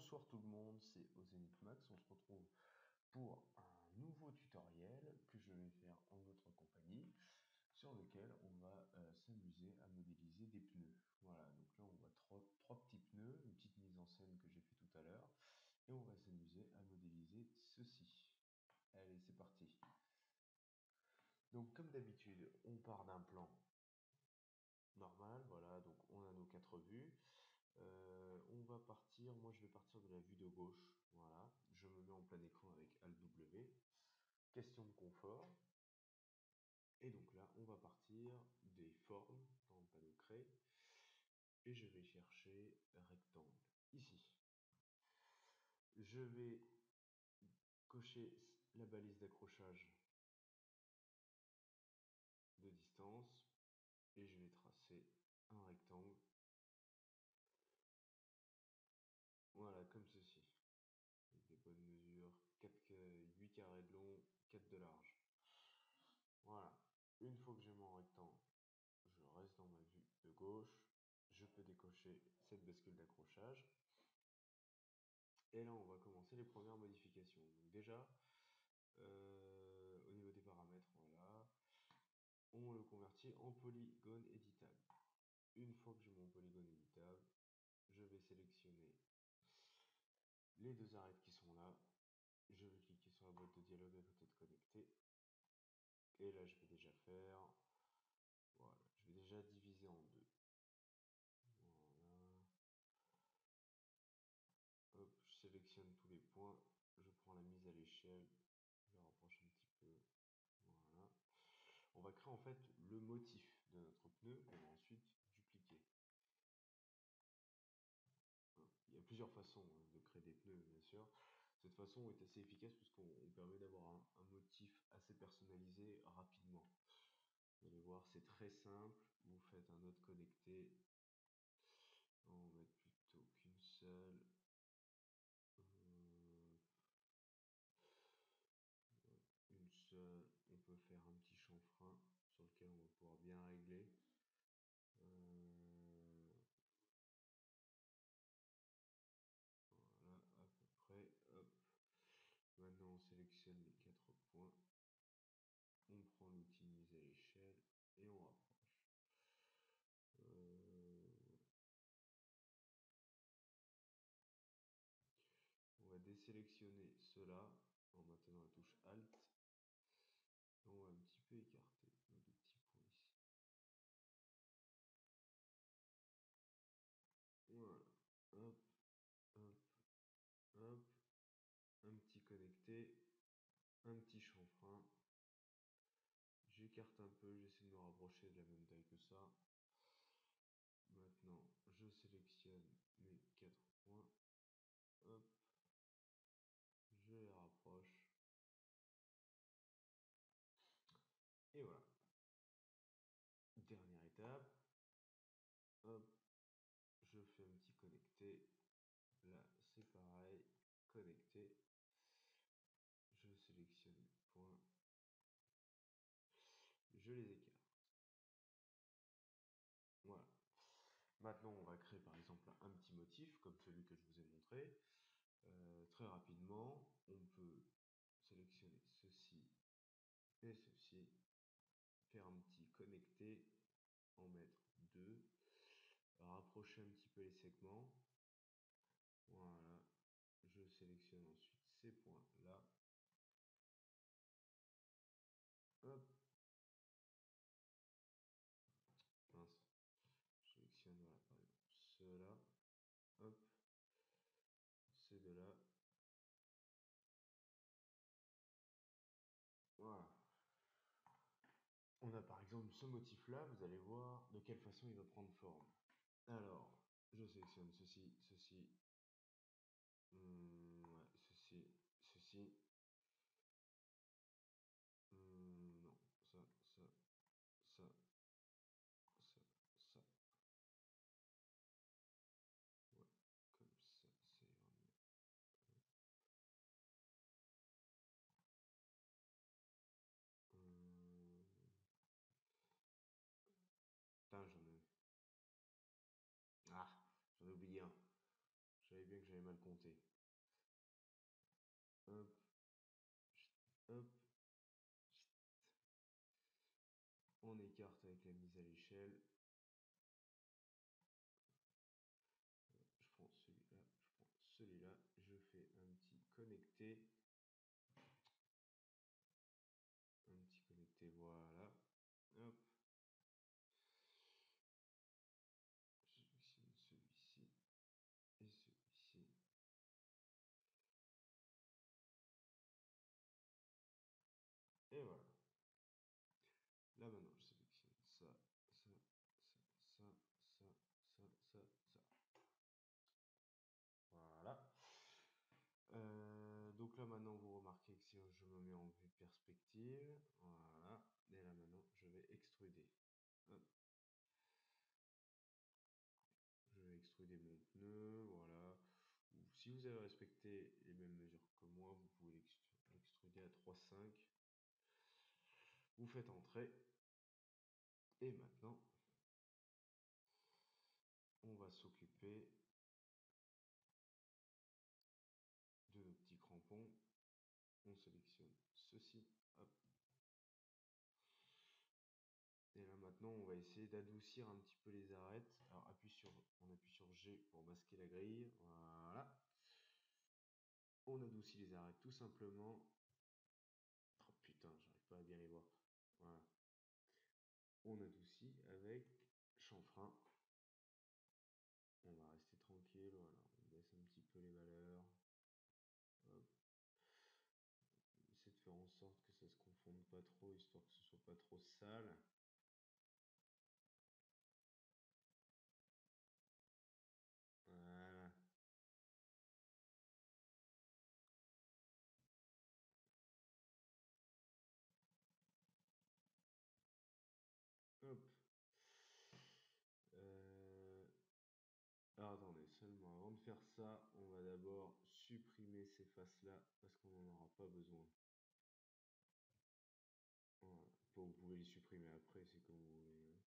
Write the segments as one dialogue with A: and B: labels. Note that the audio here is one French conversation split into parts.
A: Bonsoir tout le monde, c'est OzénithMax. On se retrouve pour un nouveau tutoriel que je vais faire en votre compagnie, sur lequel on va s'amuser à modéliser des pneus. Voilà, donc là on voit trois petits pneus, une petite mise en scène que j'ai fait tout à l'heure, et on va s'amuser à modéliser ceci. Allez, c'est parti. Donc comme d'habitude, on part d'un plan normal, voilà, donc on a nos 4 vues. On va partir, moi je vais partir de la vue de gauche, voilà, je me mets en plein écran avec Alt W, question de confort, et donc là on va partir des formes dans le panneau créer, et je vais chercher rectangle, ici. Je vais cocher la balise d'accrochage de distance, et je vais tracer un rectangle, voilà, comme ceci, avec des bonnes mesures, 8 carrés de long, 4 de large. Voilà, une fois que j'ai mon rectangle, je reste dans ma vue de gauche, je peux décocher cette bascule d'accrochage, et là on va commencer les premières modifications. Donc déjà, au niveau des paramètres, voilà, on le convertit en polygone éditable. Une fois que j'ai mon polygone éditable, je vais sélectionner les deux arêtes qui sont là, je vais cliquer sur la boîte de dialogue à côté de connecter, et là je vais déjà faire, voilà, je vais déjà diviser en deux. Voilà. Hop, je sélectionne tous les points, je prends la mise à l'échelle, je rapproche un petit peu, voilà. On va créer en fait le motif de notre pneu qu'on va ensuite dupliquer. Il y a plusieurs façons de créer des pneus, bien sûr. Cette façon est assez efficace puisqu'on permet d'avoir un motif assez personnalisé rapidement. Vous allez voir, c'est très simple. Vous faites un node connecté. On va mettre plutôt qu'une seule. Une seule. On peut faire un petit chanfrein sur lequel on va pouvoir bien régler. Voilà, à peu près. Hop. Maintenant, on sélectionne les 4 points. On prend l'outil mise à l'échelle et on rapproche. On va désélectionner cela en maintenant la touche Alt. Et on va un petit peu écarter nos deux petits points ici. Voilà. Hop, hop, hop. Un petit connecté. Un petit chanfrein. J'écarte un peu, j'essaie de me rapprocher de la même taille que ça. Maintenant, je sélectionne mes 4 points. Hop. Je les rapproche. Et voilà. Dernière étape. Hop. Je fais un petit connecté. Là, c'est pareil. Connecté. Je sélectionne les points. Je les écarte. Voilà. Maintenant, on va créer par exemple un petit motif comme celui que je vous ai montré. Très rapidement, on peut sélectionner ceci et ceci, faire un petit connecté, en mettre deux, rapprocher un petit peu les segments. Voilà, je sélectionne ensuite ces points là. Hop, mince, je sélectionne, voilà, par exemple ceux-là. Hop, ces deux-là. Voilà. On a par exemple ce motif-là, vous allez voir de quelle façon il va prendre forme. Alors, je sélectionne ceci, ceci, ouais, ceci, ceci. Non, ça, ça, ça, ça, ça. Ouais, comme ça, c'est mieux. Putain, j'en ai oublié un. Je savais bien que j'avais mal compté. Hop, hop, on écarte avec la mise à l'échelle. Je prends celui-là, je prends celui-là, je fais un petit connecté. Un petit connecté, voilà. Hop. Je sélectionne celui-ci et celui-ci. Et voilà. Là maintenant, je sélectionne ça, ça, ça, ça, ça, ça, ça, ça. Voilà. Donc là maintenant, vous remarquez que si je me mets en vue de perspective, voilà. Et là maintenant, je vais extruder. Hop. Je vais extruder mon pneu, voilà. Ou si vous avez respecté les mêmes mesures que moi, vous pouvez l'extruder à 3,5. Vous faites entrer. Et maintenant, on va s'occuper de nos petits crampons. On sélectionne ceci. Hop. Et là maintenant, on va essayer d'adoucir un petit peu les arêtes. Alors on appuie sur G pour masquer la grille. Voilà. On adoucit les arêtes tout simplement. Oh putain, j'arrive pas à bien les voir. Voilà. On adoucit avec chanfrein. On va rester tranquille. Voilà. On baisse un petit peu les valeurs. Hop. On essaie de faire en sorte que ça se confonde pas trop, histoire que ce soit pas trop sale. Voilà. Hop. Alors attendez, seulement avant de faire ça, on va d'abord supprimer ces faces-là parce qu'on n'en aura pas besoin. Voilà. Bon, vous pouvez les supprimer après, c'est comme vous voulez.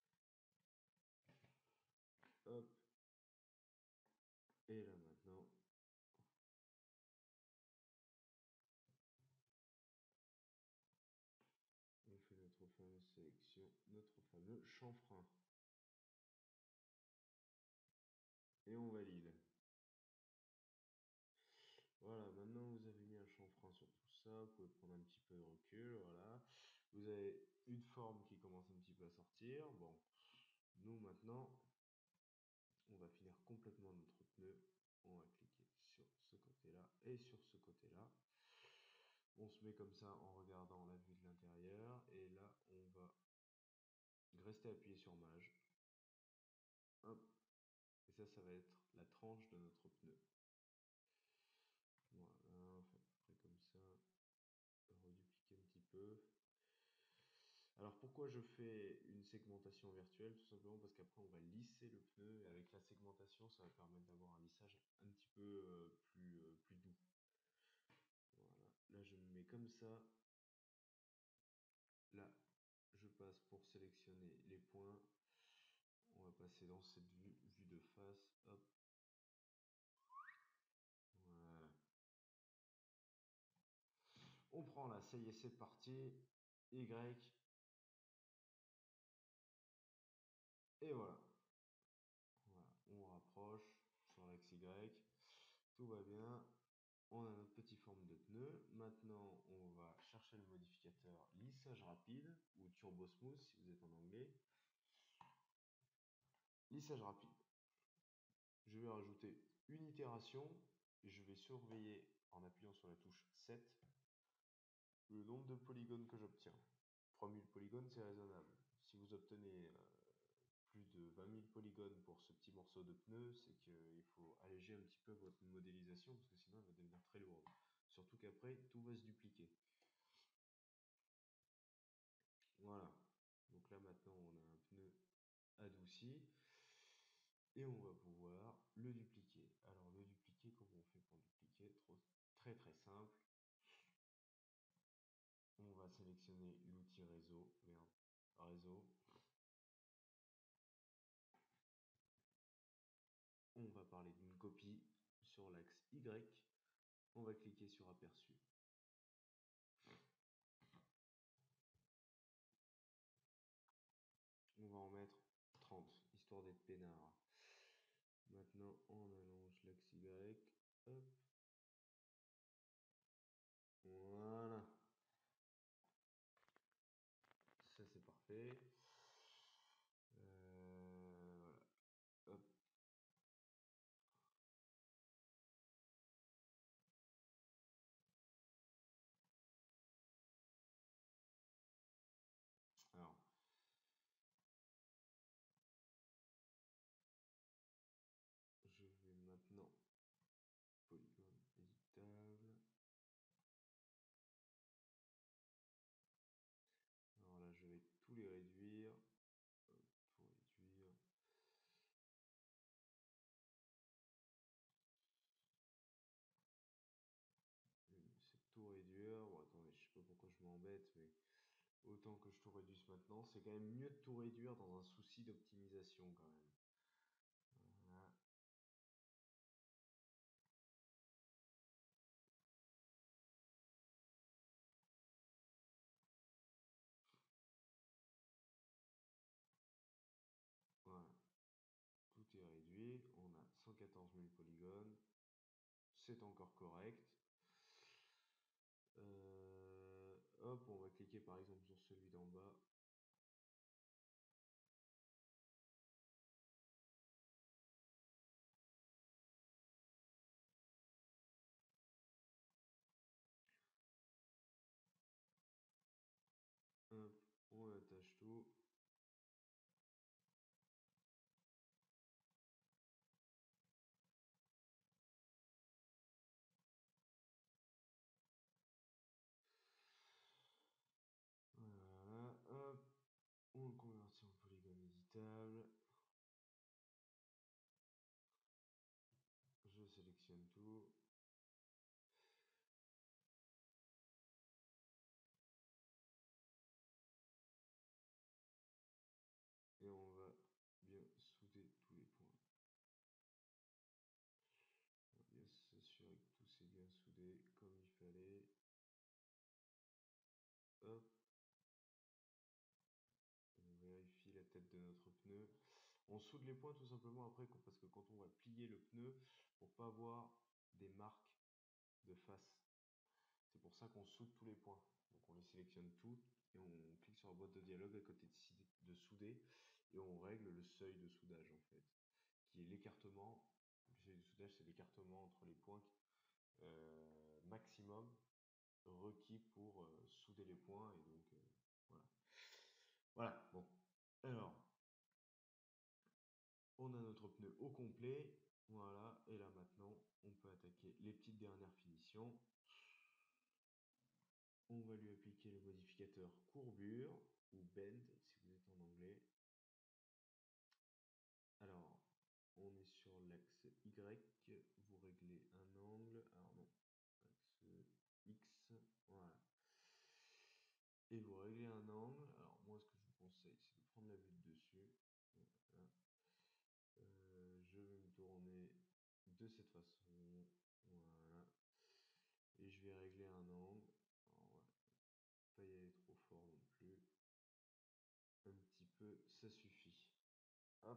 A: Hop. Et là maintenant, on fait notre fameuse sélection, notre fameux chanfrein. Et on valide. Voilà, maintenant vous avez mis un chanfrein sur tout ça, vous pouvez prendre un petit peu de recul, voilà. Vous avez une forme qui commence un petit peu à sortir. Bon, nous maintenant, on va finir complètement notre pneu. On va cliquer sur ce côté-là et sur ce côté-là. On se met comme ça en regardant la vue de l'intérieur. Et là, on va rester appuyé sur Maj. Hop. Et ça va être la tranche de notre pneu. Voilà, on fait à peu près comme ça. Redupliquer un petit peu. Alors pourquoi je fais une segmentation virtuelle? Tout simplement parce qu'après on va lisser le pneu et avec la segmentation ça va permettre d'avoir un lissage un petit peu plus doux. Voilà, là je me mets comme ça. Là je passe pour sélectionner les points. On va passer dans cette vue de face. Hop. Voilà. On prend là, ça y est, c'est parti. Y. Et voilà. Voilà. On rapproche sur l'axe Y. Tout va bien. On a notre petite forme de pneu. Maintenant, on va chercher le modificateur lissage rapide ou turbo smooth si vous êtes en anglais. Lissage rapide. Je vais rajouter une itération et je vais surveiller en appuyant sur la touche 7 le nombre de polygones que j'obtiens. 3000 polygones, c'est raisonnable. Si vous obtenez plus de 20 000 polygones pour ce petit morceau de pneu, c'est qu'il faut alléger un petit peu votre modélisation parce que sinon elle va devenir très lourde. Surtout qu'après, tout va se dupliquer. Voilà. Donc là maintenant, on a un pneu adouci et on va pouvoir le dupliquer. Alors le dupliquer, comment on fait pour dupliquer? Très très simple. On va sélectionner l'outil réseau. Merde, réseau. On va parler d'une copie sur l'axe Y, on va cliquer sur aperçu. On va en mettre 30, histoire d'être peinard. Maintenant, on allonge l'axe Y. Hop. Voilà. Ça, c'est parfait. Voilà. Hop. Alors, je vais maintenant polygone éditable. Alors là, je vais tous les réduire. Hop, tout réduire. C'est tout réduire. Bon, attendez, je sais pas pourquoi je m'embête, mais autant que je tout réduise maintenant, c'est quand même mieux de tout réduire dans un souci d'optimisation quand même. Voilà. Voilà. Tout est réduit. On a 114 000 polygones. C'est encore correct. Hop, on va cliquer par exemple sur celui d'en bas. Hop, on attache tout. Voilà, hop, on le convertit en polygone éditable. Je sélectionne tout. Et on va bien souder tous les points. On va bien s'assurer que tout s'est bien soudé comme il fallait. Hop. On vérifie la tête de notre pneu. On soude les points tout simplement après parce que quand on va plier le pneu, pour pas avoir des marques de face. C'est pour ça qu'on soude tous les points. Donc on les sélectionne tous et on clique sur la boîte de dialogue à côté de souder et on règle le seuil de soudage en fait, qui est l'écartement. Le seuil de soudage, c'est l'écartement entre les points maximum requis pour souder les points et donc voilà. Voilà, bon. Alors, on a notre pneu au complet. Voilà, et là maintenant, on peut attaquer les petites dernières finitions. On va lui appliquer le modificateur courbure ou bend si vous êtes en anglais. Alors, on est sur l'axe Y, vous réglez un angle. Alors non, axe X, voilà. Et vous réglez un angle. Alors moi, ce que je vous conseille, c'est de prendre la vue de dessus. Voilà. Je vais me tourner de cette façon. Voilà. Et je vais régler un angle. Alors, voilà. Pas y aller trop fort non plus. Un petit peu, ça suffit. Hop.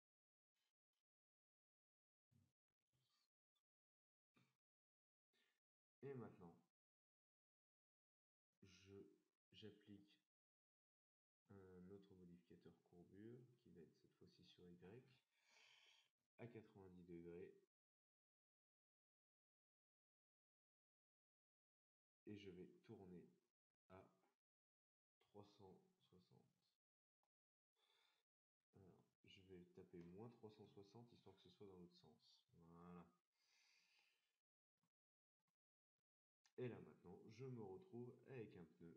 A: Et maintenant, j'applique un autre modificateur courbure qui va être cette fois-ci sur Y à 90 degrés. Et je vais tourner à 360. Alors, je vais taper moins 360 histoire que ce soit dans l'autre sens. Voilà. Et là maintenant, je me retrouve avec un pneu.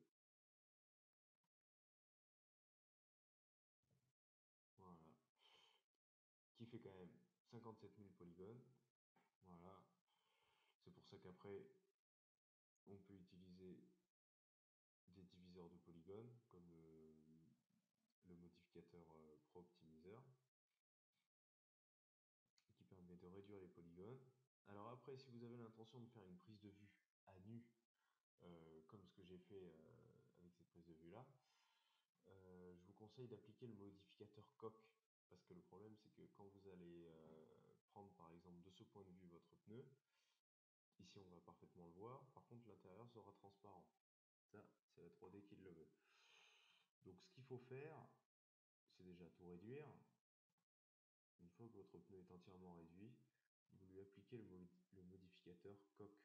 A: Voilà. Qui fait quand même 57 000 polygones. Voilà. C'est pour ça qu'après, on peut utiliser des diviseurs de polygones comme le modificateur Pro Optimizer qui permet de réduire les polygones. Alors après, si vous avez l'intention de faire une prise de vue à nu, comme ce que j'ai fait avec cette prise de vue-là, je vous conseille d'appliquer le modificateur coque. Parce que le problème, c'est que quand vous allez prendre par exemple de ce point de vue votre pneu, ici on va parfaitement le voir, par contre l'intérieur sera transparent. Ça, c'est la 3D qui le veut. Donc ce qu'il faut faire, c'est déjà tout réduire. Une fois que votre pneu est entièrement réduit, vous lui appliquez le modificateur coque.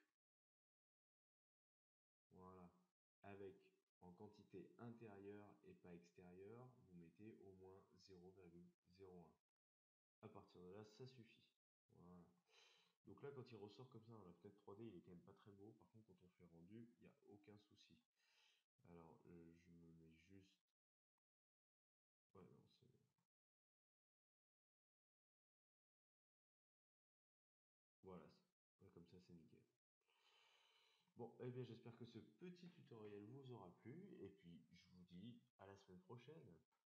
A: Voilà. Avec, en quantité intérieure et pas extérieure, vous mettez au moins 0,01. À partir de là, ça suffit. Voilà. Donc là, quand il ressort comme ça dans la fenêtre 3D, il est quand même pas très beau. Par contre, quand on fait rendu, il n'y a aucun souci. Alors, je me mets juste... Ouais, non, c'est... Voilà, ouais, comme ça, c'est nickel. Bon, eh bien, j'espère que ce petit tutoriel vous aura plu. Et puis, je vous dis à la semaine prochaine.